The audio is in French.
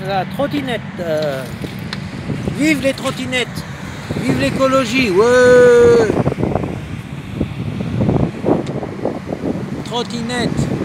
la trottinette. Vive les trottinettes. Vive l'écologie. Ouais. Trottinette.